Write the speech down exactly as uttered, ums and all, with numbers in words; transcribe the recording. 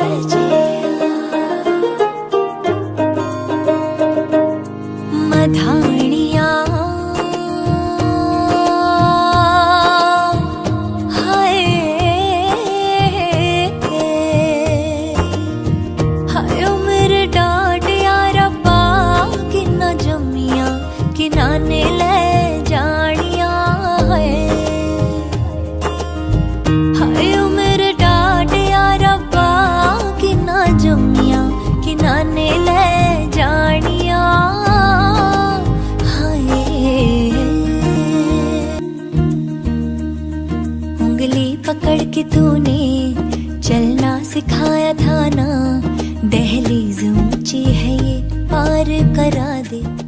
मधाणिया हाय हाय मेरे डाडिया रब्बा किन्ना जम्मिया किनाने ले जानिया है हाय मेरे डाडिया रब्बा किन्ना जम्मिया किनाने ले जानिया उंगली पकड़ के तूने चलना सिखाया था ना, दहलीज ऊंची है ये पार करा दे।